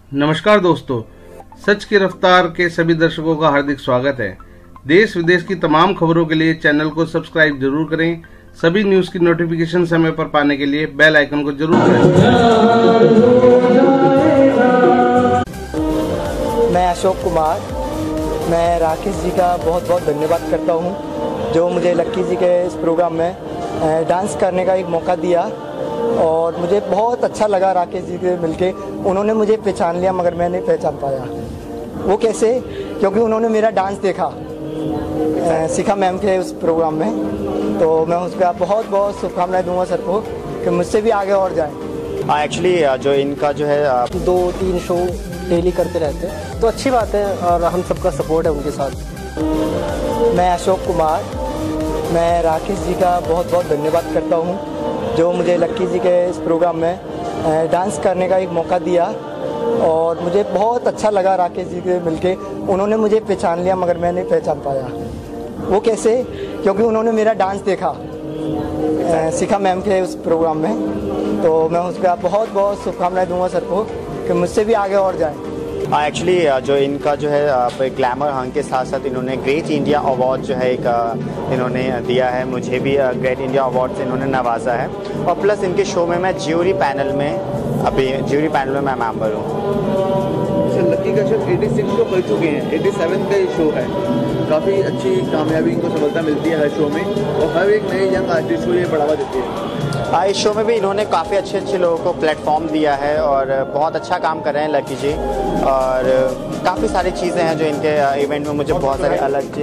नमस्कार दोस्तों, सच की रफ्तार के सभी दर्शकों का हार्दिक स्वागत है। देश विदेश की तमाम खबरों के लिए चैनल को सब्सक्राइब जरूर करें। सभी न्यूज की नोटिफिकेशन समय पर पाने के लिए बेल आइकन को जरूर प्रेस करें। मैं अशोक कुमार, मैं राकेश जी का बहुत बहुत धन्यवाद करता हूं जो मुझे लक्की जी के इस प्रोग्राम में डांस करने का एक मौका दिया और मुझे बहुत अच्छा लगा राकेश जी से मिलके। उन्होंने मुझे पहचान लिया मगर मैं नहीं पहचान पाया। वो कैसे? क्योंकि उन्होंने मेरा डांस देखा, शिखा मैम के उस प्रोग्राम में। तो मैं उस पर बहुत बहुत शुभकामनाएं दूंगा सर को कि मुझसे भी आगे और जाए। एक्चुअली जो इनका जो है 2-3 शो डेली करते रहते हैं तो अच्छी बात है और हम सबका सपोर्ट है उनके साथ। मैं अशोक कुमार, मैं राकेश जी का बहुत बहुत धन्यवाद करता हूँ जो मुझे लक्की जी के इस प्रोग्राम में डांस करने का एक मौका दिया और मुझे बहुत अच्छा लगा राकेश जी से मिलके। उन्होंने मुझे पहचान लिया मगर मैं नहीं पहचान पाया। वो कैसे? क्योंकि उन्होंने मेरा डांस देखा, शिखा मैम के उस प्रोग्राम में। तो मैं उस पर बहुत बहुत शुभकामनाएं दूंगा सर को कि मुझसे भी आगे और जाए। एक्चुअली जो इनका जो है ग्लैमर हंग के साथ साथ इन्होंने ग्रेट इंडिया अवार्ड जो है एक इन्होंने दिया है। मुझे भी ग्रेट इंडिया अवार्ड से इन्होंने नवाजा है और प्लस इनके शो में मैं ज्यूरी पैनल में मैं मेंबर हूँ। सर लक्की का शो 86 शो कर चुके हैं, 87 का ये शो है। काफ़ी अच्छी कामयाबी इनको सफलता मिलती है हर शो में और हर एक नए यंग आर्टिस्ट को ये बढ़ावा देती है। इस शो में भी इन्होंने काफ़ी अच्छे लोगों को प्लेटफॉर्म दिया है और बहुत अच्छा काम कर रहे हैं लकी जी। और काफ़ी सारी चीज़ें हैं जो इनके इवेंट में मुझे बहुत सारे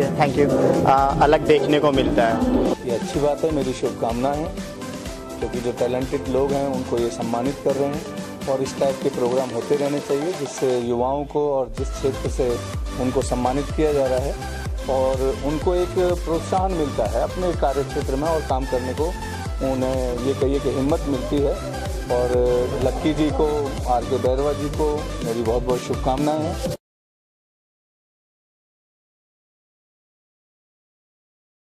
अलग देखने को मिलता है। ये अच्छी बात है, मेरी शुभकामनाएं हैं क्योंकि जो टैलेंटेड लोग हैं उनको ये सम्मानित कर रहे हैं और इस टाइप के प्रोग्राम होते रहने चाहिए जिससे युवाओं को और जिस क्षेत्र से उनको सम्मानित किया जा रहा है और उनको एक प्रोत्साहन मिलता है अपने कार्य क्षेत्र में और काम करने को। उन्हें ये कहिए कि हिम्मत मिलती है और लक्की जी को, आर के बैरवा जी को मेरी बहुत बहुत शुभकामनाएं हैं।